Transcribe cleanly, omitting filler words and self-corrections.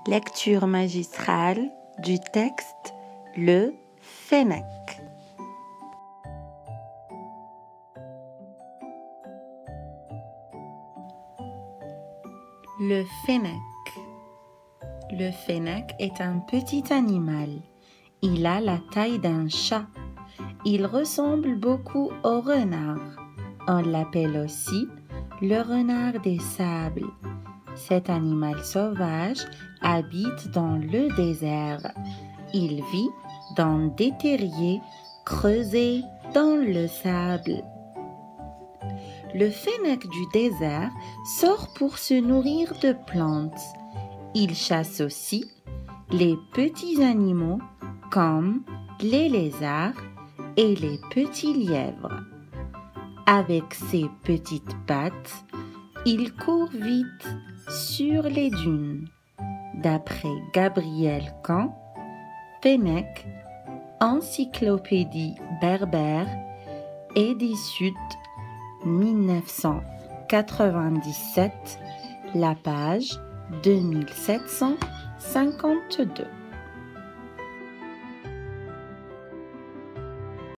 Lecture magistrale du texte Le Fennec. Le Fennec. Le Fennec est un petit animal. Il a la taille d'un chat. Il ressemble beaucoup au renard. On l'appelle aussi le renard des sables. Cet animal sauvage habite dans le désert. Il vit dans des terriers creusés dans le sable. Le fennec du désert sort pour se nourrir de plantes. Il chasse aussi les petits animaux comme les lézards et les petits lièvres. Avec ses petites pattes, il court vite sur les dunes. D'après Gabriel Camp, Fennec, Encyclopédie berbère, édition 1997, la page 2752.